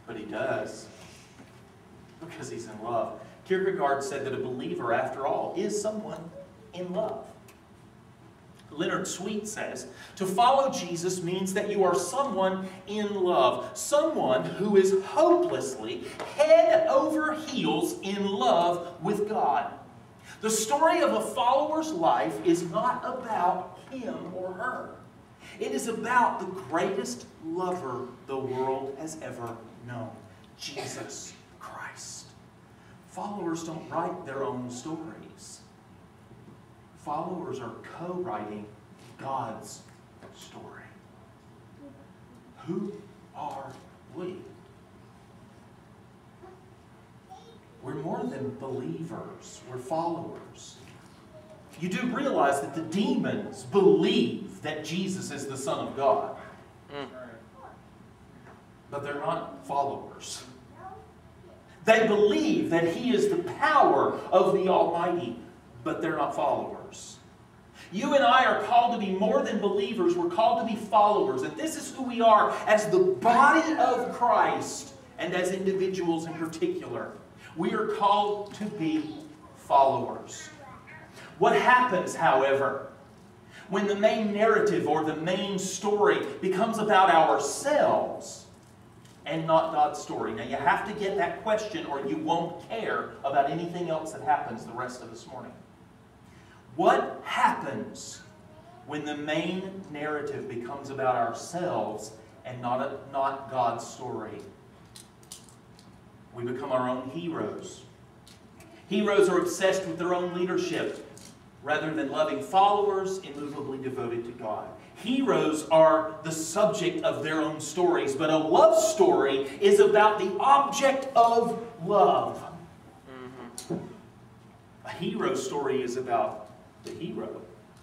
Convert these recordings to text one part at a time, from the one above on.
But he does, because he's in love. Kierkegaard said that a believer, after all, is someone in love. Leonard Sweet says, to follow Jesus means that you are someone in love. Someone who is hopelessly, head over heels in love with God. The story of a follower's life is not about him or her. It is about the greatest lover the world has ever known, Jesus Christ. Followers don't write their own stories. Followers are co-writing God's story. Who are we? We're more than believers. We're followers. You do realize that the demons believe that Jesus is the Son of God. But they're not followers. They believe that He is the power of the Almighty, but they're not followers. You and I are called to be more than believers. We're called to be followers. And this is who we are as the body of Christ and as individuals in particular. We are called to be followers. What happens, however, when the main narrative or the main story becomes about ourselves and not God's story? Now, you have to get that question or you won't care about anything else that happens the rest of this morning. What happens when the main narrative becomes about ourselves and not God's story? We become our own heroes. Heroes are obsessed with their own leadership rather than loving followers immovably devoted to God. Heroes are the subject of their own stories, but a love story is about the object of love. A hero story is about the hero.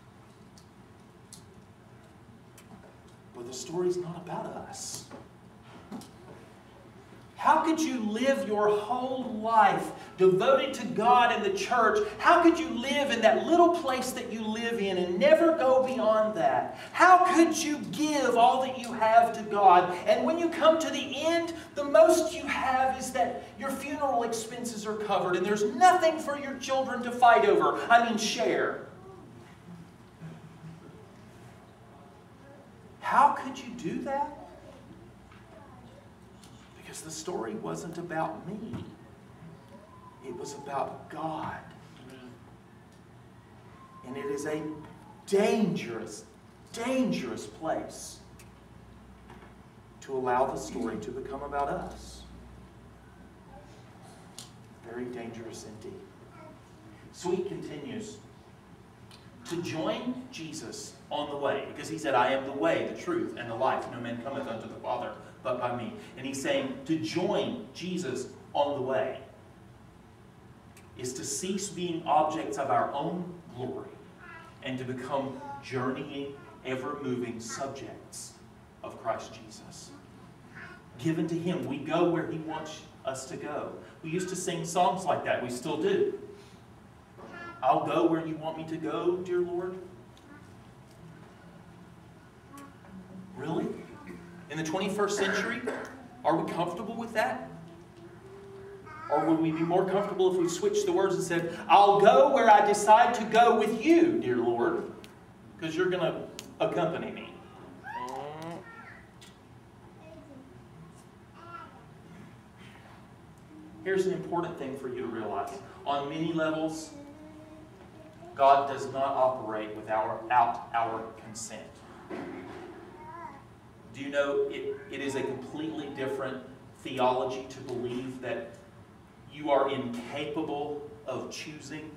But the story's not about us. How could you live your whole life devoted to God and the church? How could you live in that little place that you live in and never go beyond that? How could you give all that you have to God? And when you come to the end, the most you have is that your funeral expenses are covered and there's nothing for your children to fight over. Share. How could you do that? Because the story wasn't about me. It was about God. And it is a dangerous, dangerous place to allow the story to become about us. Very dangerous indeed. Sweet continues to join Jesus on the way, because he said, I am the way, the truth, and the life. No man cometh unto the Father but by me. And he's saying to join Jesus on the way is to cease being objects of our own glory and to become journeying, ever-moving subjects of Christ Jesus. Given to Him, we go where He wants us to go. We used to sing songs like that. We still do. I'll go where you want me to go, dear Lord. Really? In the 21st century, are we comfortable with that? Or would we be more comfortable if we switched the words and said, I'll go where I decide to go with you, dear Lord, because you're going to accompany me. Here's an important thing for you to realize. On many levels, God does not operate without our consent. Do you know it is a completely different theology to believe that you are incapable of choosing?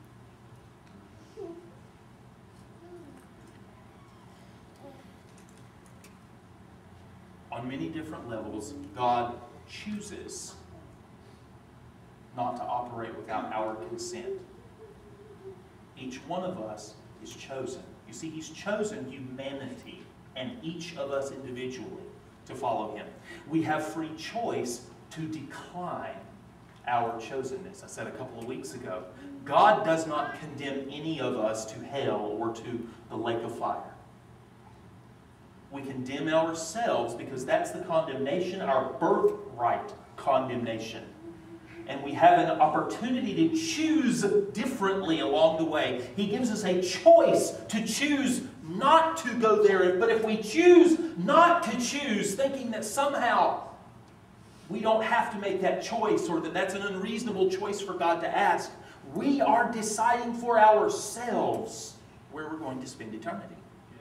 On many different levels, God chooses not to operate without our consent. Each one of us is chosen. You see, He's chosen humanity and each of us individually to follow Him. We have free choice to decline our chosenness. I said a couple of weeks ago, God does not condemn any of us to hell or to the lake of fire. We condemn ourselves because that's the condemnation, our birthright condemnation. And we have an opportunity to choose differently along the way. He gives us a choice to choose not to go there. But if we choose not to choose, thinking that somehow we don't have to make that choice, or that that's an unreasonable choice for God to ask, we are deciding for ourselves where we're going to spend eternity.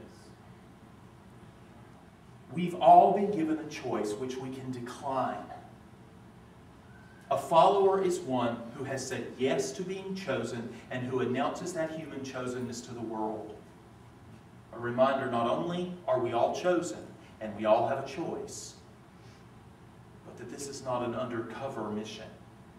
We've all been given a choice which we can decline. A follower is one who has said yes to being chosen and who announces that human chosenness to the world. A reminder, not only are we all chosen and we all have a choice, but that this is not an undercover mission.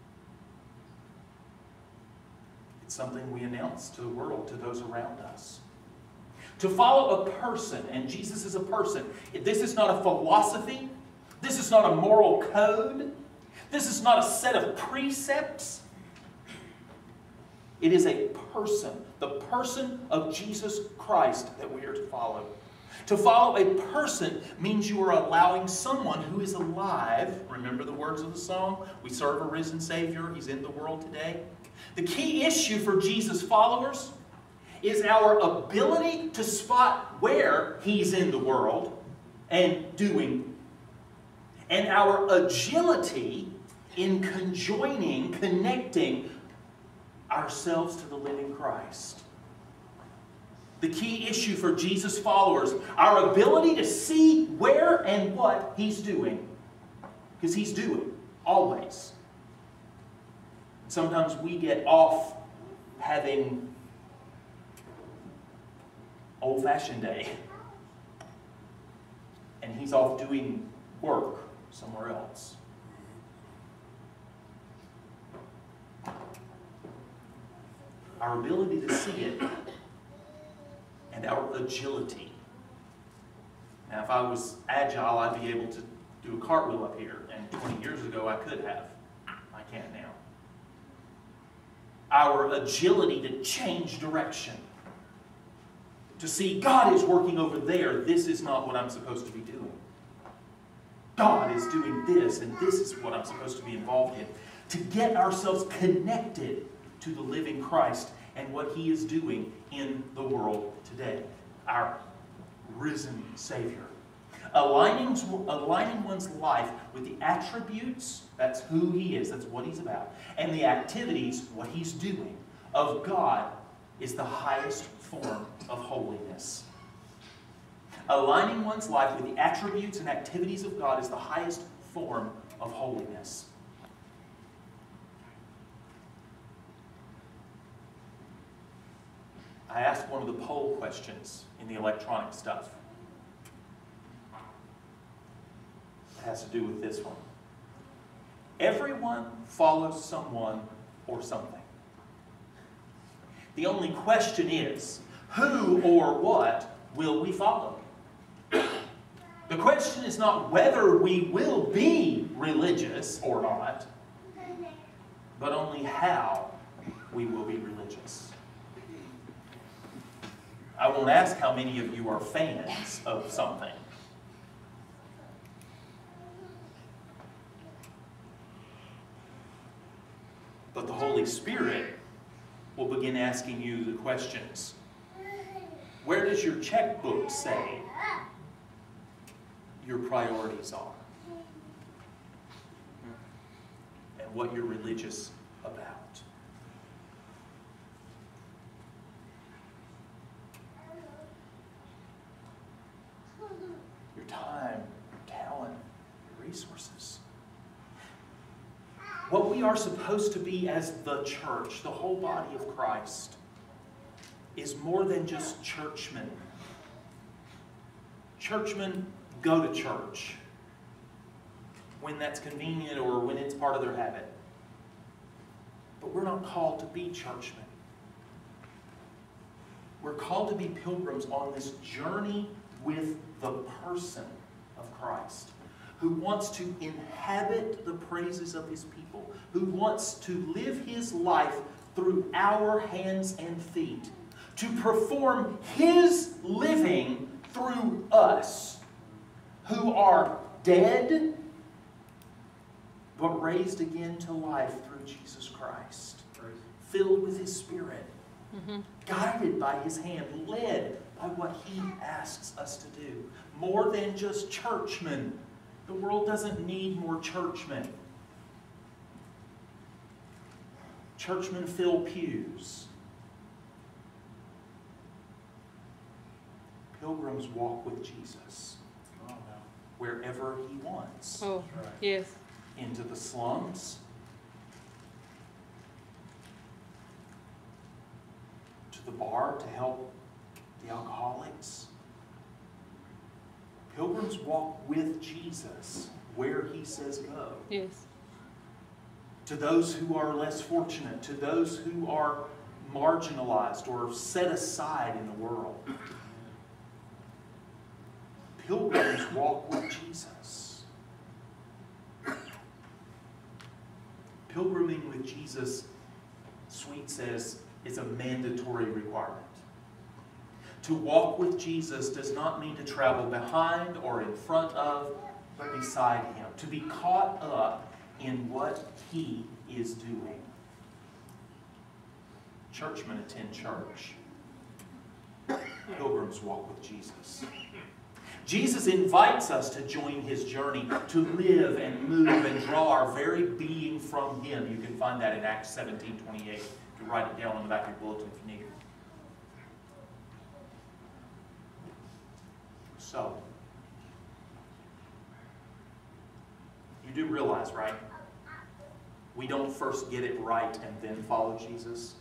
It's something we announce to the world, to those around us. To follow a person, and Jesus is a person. This is not a philosophy. This is not a moral code. This is not a set of precepts. It is a person, the person of Jesus Christ that we are to follow. To follow a person means you are allowing someone who is alive. Remember the words of the song? We serve a risen Savior. He's in the world today. The key issue for Jesus' followers is our ability to spot where He's in the world and doing, and our agility in conjoining, connecting ourselves to the living Christ. The key issue for Jesus' followers, our ability to see where and what He's doing. Because He's doing, always. Sometimes we get off having old-fashioned day, and He's off doing work somewhere else. Our ability to see it and our agility. Now, if I was agile, I'd be able to do a cartwheel up here, and 20 years ago I could have. I can't now. Our agility to change direction. To see God is working over there. This is not what I'm supposed to be doing. God is doing this, and this is what I'm supposed to be involved in. To get ourselves connected to the living Christ and what He is doing in the world today. Our risen Savior. Aligning one's life with the attributes, that's who He is, that's what He's about, and the activities, what He's doing, of God is the highest form of holiness. Aligning one's life with the attributes and activities of God is the highest form of holiness. I asked one of the poll questions in the electronic stuff. It has to do with this one. Everyone follows someone or something. The only question is, who or what will we follow? The question is not whether we will be religious or not, but only how we will be religious. I won't ask how many of you are fans of something. But the Holy Spirit will begin asking you the questions. Where does your checkbook say your priorities are? And what you're religious about? Your time, your talent, your resources. What we are supposed to be as the church, the whole body of Christ, is more than just churchmen. Churchmen go to church when that's convenient or when it's part of their habit. But we're not called to be churchmen. We're called to be pilgrims on this journey with the person of Christ, who wants to inhabit the praises of His people, who wants to live His life through our hands and feet, to perform His living through us, who are dead, but raised again to life through Jesus Christ, filled with His Spirit, guided by His hand, led by what He asks us to do. More than just churchmen. The world doesn't need more churchmen. Churchmen fill pews. Pilgrims walk with Jesus wherever He wants. Oh, yes. Into the slums, to the bar to help the alcoholics. Pilgrims walk with Jesus where He says go. Yes. To those who are less fortunate, to those who are marginalized or set aside in the world. Pilgrims walk with Jesus. Pilgriming with Jesus, Sweet says, is a mandatory requirement. To walk with Jesus does not mean to travel behind or in front of, but beside Him. To be caught up in what He is doing. Churchmen attend church. Pilgrims walk with Jesus. Jesus invites us to join His journey, to live and move and draw our very being from Him. You can find that in Acts 17:28. You can write it down on the back of your bulletin if you need it. So, you do realize, right? We don't first get it right and then follow Jesus.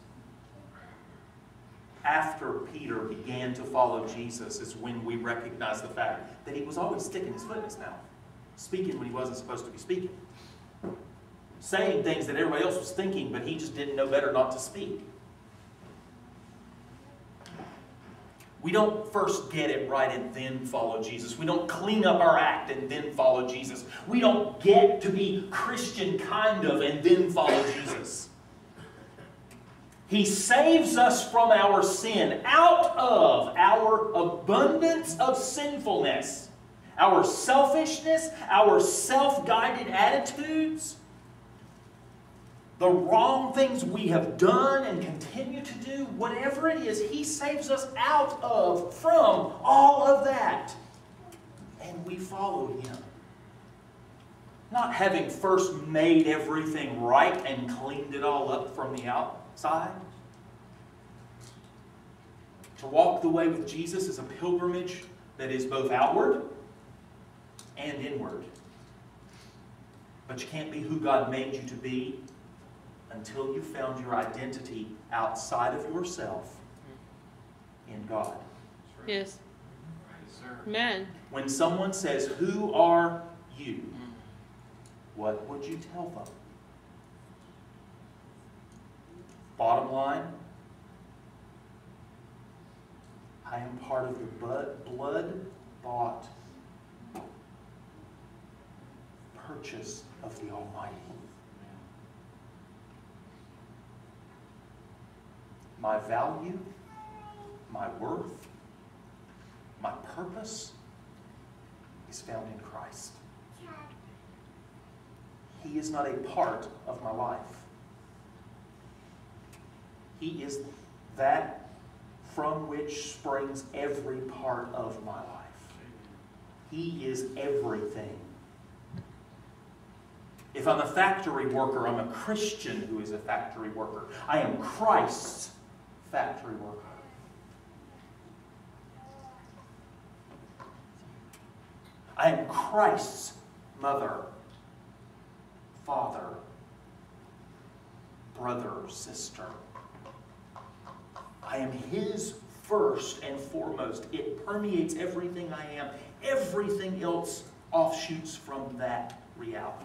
After Peter began to follow Jesus is when we recognize the fact that he was always sticking his foot in his mouth, speaking when he wasn't supposed to be speaking, saying things that everybody else was thinking, but he just didn't know better not to speak. We don't first get it right and then follow Jesus. We don't clean up our act and then follow Jesus. We don't get to be Christian kind of and then follow Jesus. He saves us from our sin, out of our abundance of sinfulness, our selfishness, our self-guided attitudes, the wrong things we have done and continue to do, whatever it is, He saves us out of, from all of that. And we follow Him. Not having first made everything right and cleaned it all up from the outside. To walk the way with Jesus is a pilgrimage that is both outward and inward. But you can't be who God made you to be until you found your identity outside of yourself in God. Yes. Amen. When someone says, "Who are you?" what would you tell them? Bottom line, I am part of the blood-bought purchase of the Almighty. My value, my worth, my purpose is found in Christ. He is not a part of my life. He is that from which springs every part of my life. He is everything. If I'm a factory worker, I'm a Christian who is a factory worker. I am Christ's factory worker. I am Christ's mother, father, brother, sister. I am His first and foremost. It permeates everything I am. Everything else offshoots from that reality.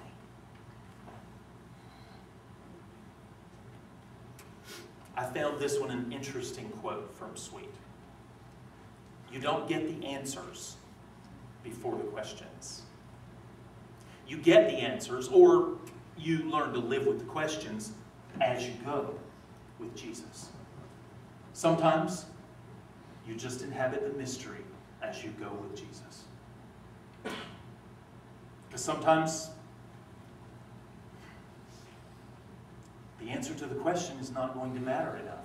I found this one an interesting quote from Sweet. You don't get the answers before the questions. You get the answers, or you learn to live with the questions as you go with Jesus. Sometimes you just inhabit the mystery as you go with Jesus. Because sometimes the answer to the question is not going to matter enough.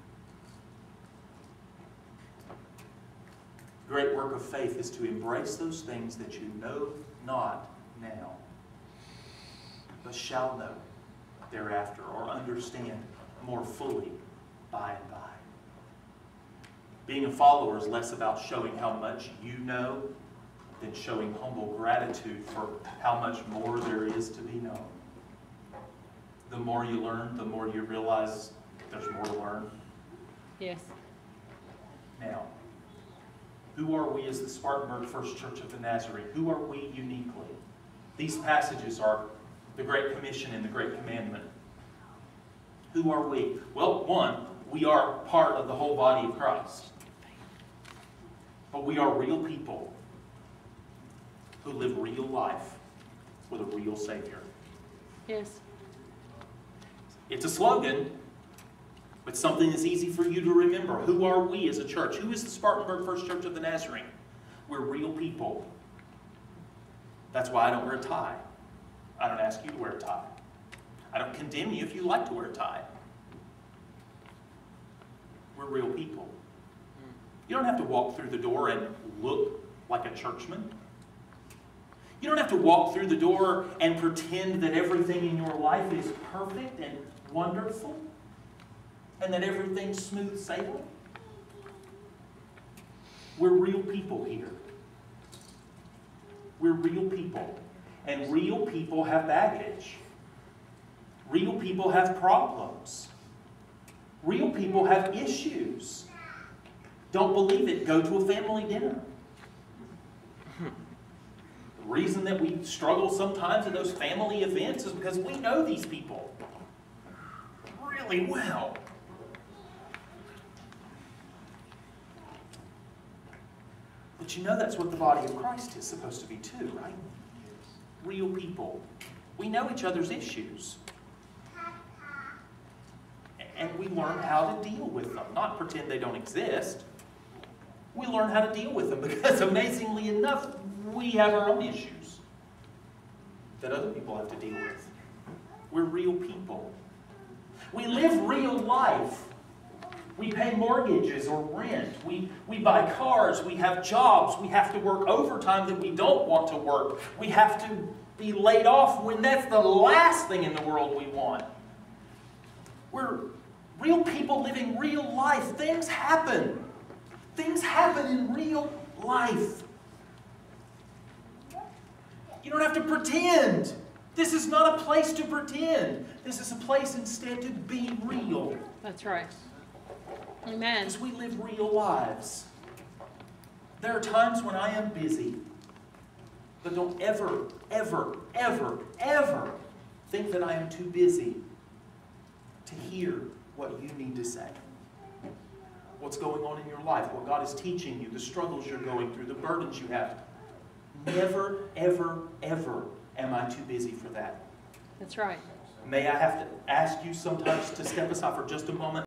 The great work of faith is to embrace those things that you know not now, but shall know thereafter, or understand more fully by and by. Being a follower is less about showing how much you know than showing humble gratitude for how much more there is to be known. The more you learn, the more you realize there's more to learn. Yes. Now, who are we as the Spartanburg First Church of the Nazarene? Who are we uniquely? These passages are the Great Commission and the Great Commandment. Who are we? Well, one, we are part of the whole body of Christ. But we are real people who live real life with a real Savior. Yes. It's a slogan, but something that's easy for you to remember. Who are we as a church? Who is the Spartanburg First Church of the Nazarene? We're real people. That's why I don't wear a tie. I don't ask you to wear a tie. I don't condemn you if you like to wear a tie. We're real people. You don't have to walk through the door and look like a churchman. You don't have to walk through the door and pretend that everything in your life is perfect and wonderful and that everything's smooth sailing. We're real people here. We're real people. And real people have baggage. Real people have problems. Real people have issues. Don't believe it? Go to a family dinner. The reason that we struggle sometimes at those family events is because we know these people really well. But you know that's what the body of Christ is supposed to be too, right? Real people. We know each other's issues. And we learn how to deal with them. Not pretend they don't exist. We learn how to deal with them because amazingly enough, we have our own issues that other people have to deal with. We're real people. We live real life. We pay mortgages or rent. We buy cars. We have jobs. We have to work overtime that we don't want to work. We have to be laid off when that's the last thing in the world we want. We're real people living real life. Things happen. Things happen in real life. You don't have to pretend. This is not a place to pretend. This is a place instead to be real. That's right. Amen. Because we live real lives. There are times when I am busy. But don't ever, ever, ever, ever think that I am too busy to hear what you need to say. What's going on in your life, what God is teaching you, the struggles you're going through, the burdens you have. Never, ever, ever am I too busy for that. That's right. May I have to ask you sometimes to step aside for just a moment